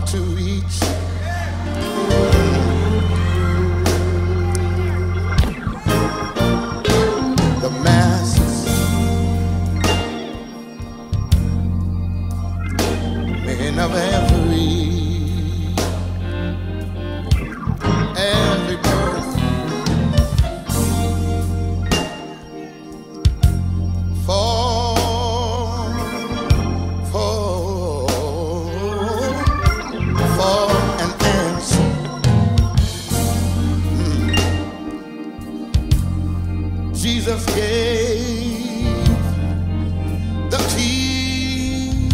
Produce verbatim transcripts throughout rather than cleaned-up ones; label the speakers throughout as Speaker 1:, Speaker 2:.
Speaker 1: to reach. The masses may never ever reach. Every birth for, for, for an answer. Mm. Jesus gave the key.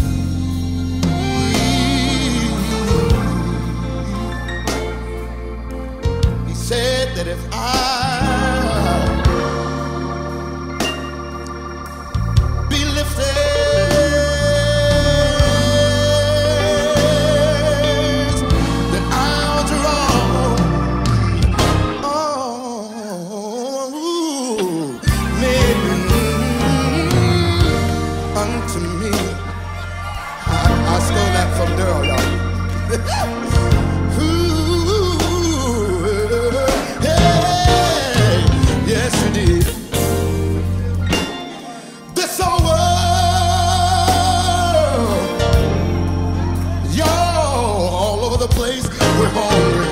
Speaker 1: He said that if I be lifted, then I'll draw all men unto me. I, I stole that from Daryl, y'all. Ooh, hey, yes, you did. This whole world, y'all all over the place, we're hungry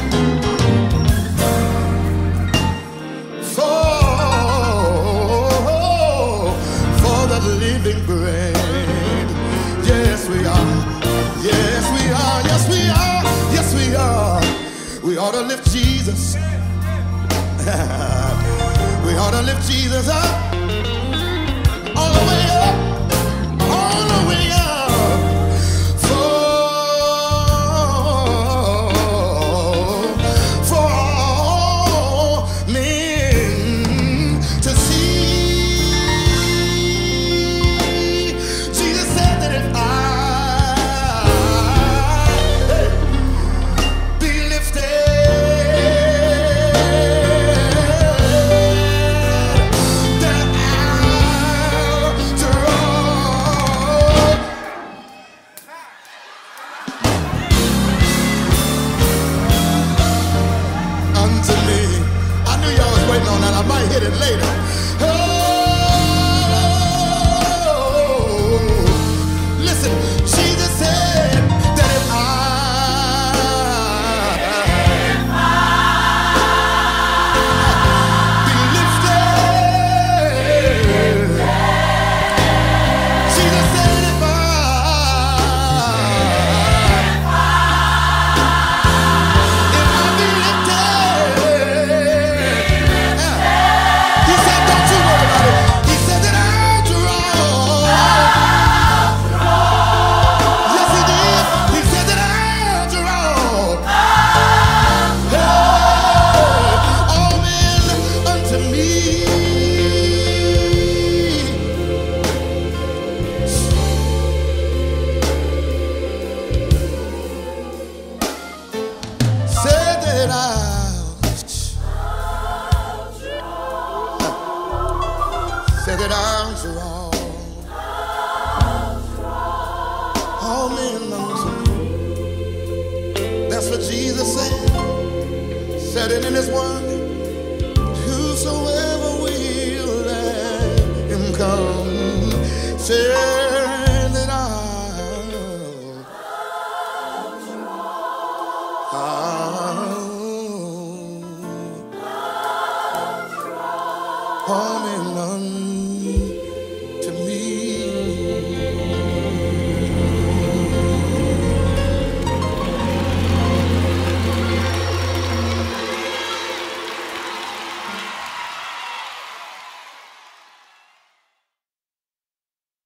Speaker 1: for, for the living bread. Yes, we are. Yes, we are. Yes, we are. Yes, we are. We ought to lift Jesus. We ought to lift Jesus up. All the way up, all the way up, for, for all men to see. Jesus said that if I be lifted, then I'll draw unto me. I knew y'all was waiting on that. I might hit it later. Oh, listen, Jesus said that if I be lifted, Jesus said if I if I be lifted, he said, don't you worry about it. He said that I'll draw. Yes, he did. He said that I'll draw. Hey, all men unto me. Said that I'll, said that I'll draw all men unto me. That's what Jesus said. Said it in his word. Whosoever will let him come. Said that I'll, I'll